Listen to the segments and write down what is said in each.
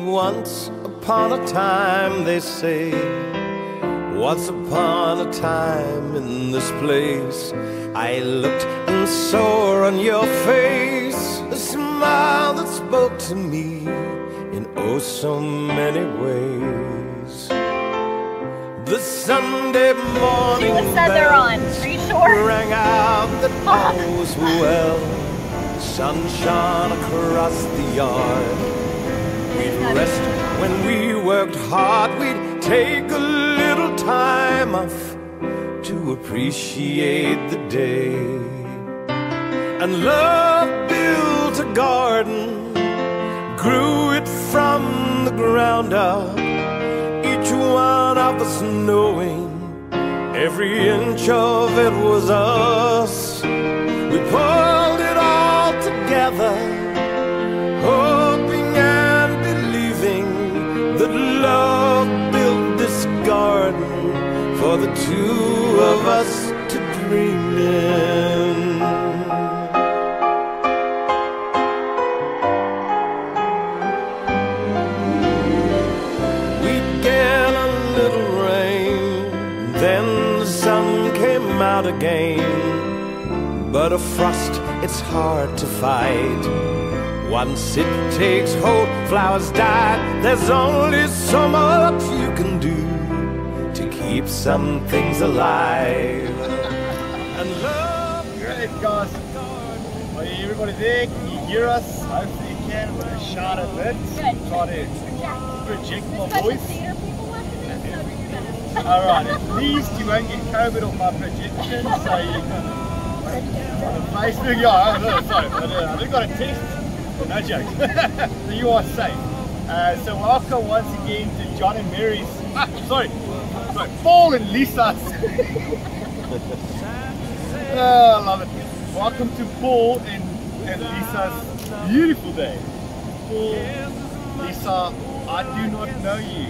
once upon a time, they say, once upon a time in this place, I looked and saw on your face a smile that spoke to me in oh so many ways. The Sunday morning bells rang out that all was well. Sun shone across the yard. We'd rest when we worked hard. We'd take a little time off to appreciate the day. And love built a garden, grew it from the ground up, each one of us knowing every inch of it was us. We pulled it all together, hoping and believing that love built this garden for the two of us to dream in. We'd get a little rain, then the sun came out again. But a frost, it's hard to fight. Once it takes hold, flowers die. There's only so much you can do to keep some things alive. And love. Great, guys. Are everybody there? Can you hear us? Hopefully you can. I'm going to shout a bit. Try to project my voice. Alright, at least you won't get COVID off my projection, so you can. On Facebook, yeah, no, sorry, but I've got a test. No jokes. So you are safe. So welcome once again to John and Mary's. Sorry, Paul and Lisa's. Oh, I love it. Welcome to Paul and Lisa's beautiful day. Paul, Lisa, I do not know you.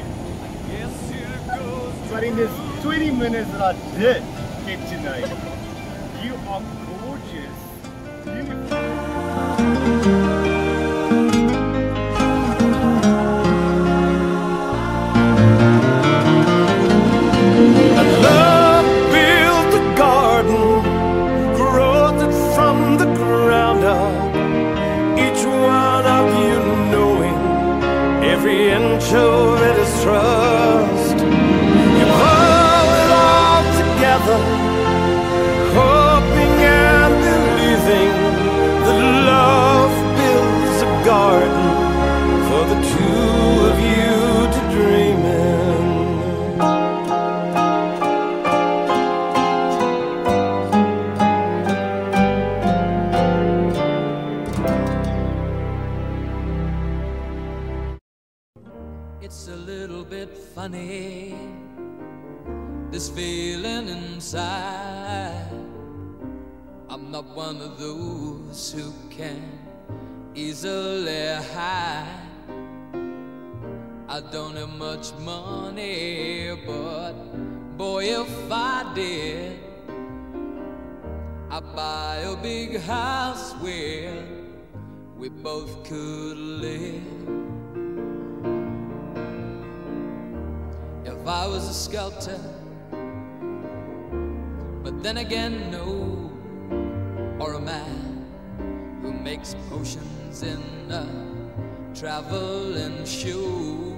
But in this 20 minutes that I did get to know you, you are gorgeous, beautiful. And love built the garden, growth it from the ground up. Each one of you knowing every inch of it is trust. You pull it all together, hoping and believing that love builds a garden for the two of you to dream in. It's a little bit funny, this feeling inside. I'm not one of those who can easily hide. I don't have much money, but boy, if I did, I'd buy a big house where we both could live. If I was a sculptor, but then again, no, or a man who makes potions in a traveling shoe.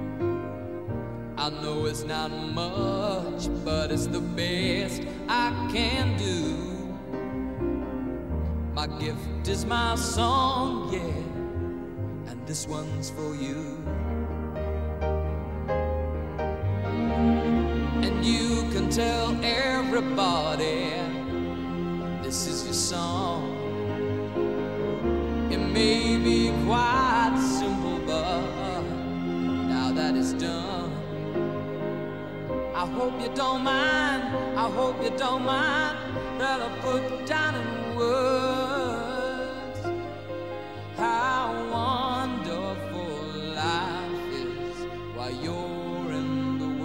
I know it's not much, but it's the best I can do. My gift is my song, yeah, and this one's for you. And you can tell everybody this is your song. It may be quite simple, but now that it's done, I hope you don't mind, I hope you don't mind that I put down in words how wonderful life is while you're in the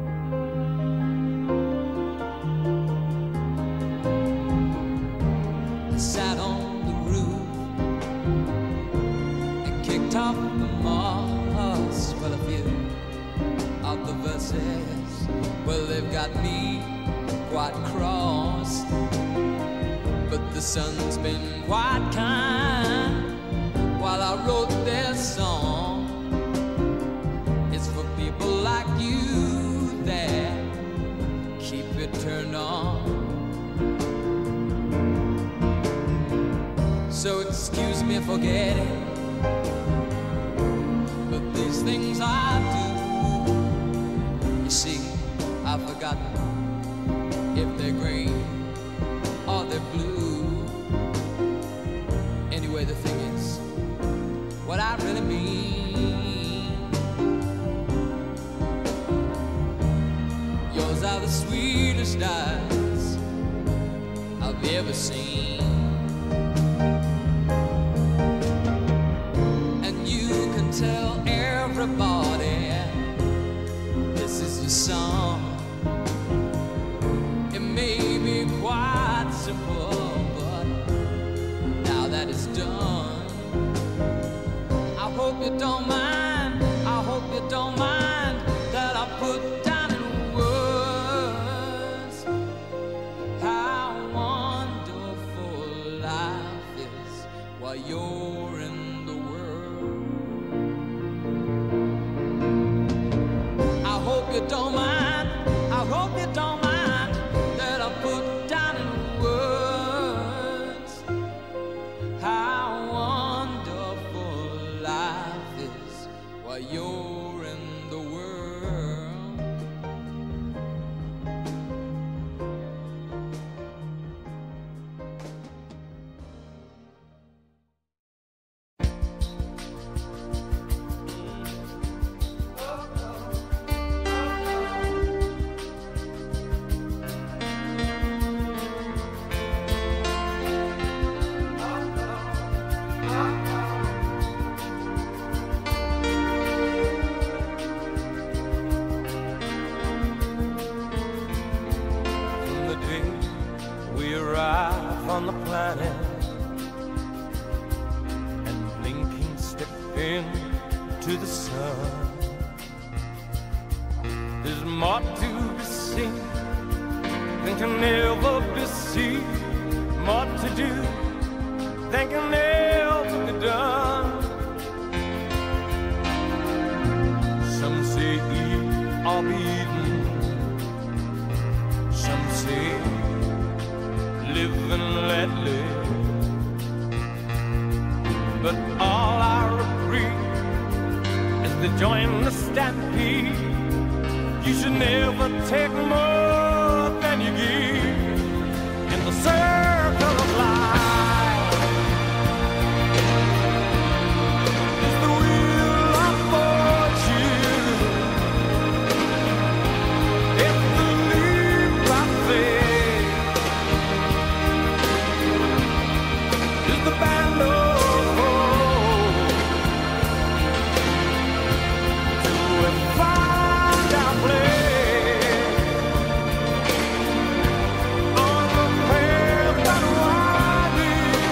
world. of the moss. Well, a few of the verses, well, they've got me quite cross. But the sun's been quite kind while I wrote this song. It's for people like you that keep it turned on. So excuse me for getting, but these things I do, you see, I've forgotten if they're green or they're blue. Anyway, the thing is, what I really mean, yours are the sweetest eyes I've ever seen. Tell everybody this is your song. It may be quite simple, but now that it's done, I hope you don't mind, I hope you don't mind that I put down in words how wonderful life is while you're in the world. I hope you don't mind, I hope you don't mind that I put down in words how wonderful life is while you're in the world. On the planet and blinking step into the sun, there's more to be seen than can never be seen, more to do than can never be done. Some say eat or be eaten, some say live and let live, but all I agree is to join the stampede. You should never take more than you give in the circle of life. It's the wheel of fortune, it's the leap of faith, the band of hope to find our place on the path that winding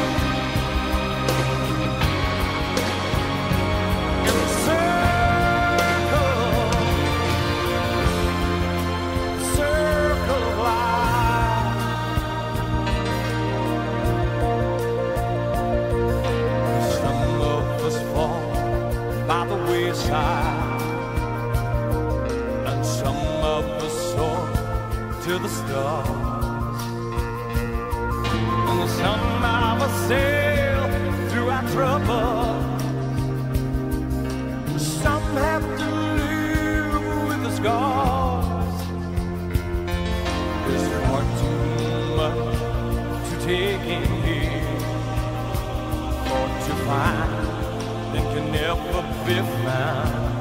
in the circle of life. By the wayside, and some of us soar to the stars, and some of us sail through our trouble. Some have to live with the scars. There's far too much to take in here or to find that can never be found.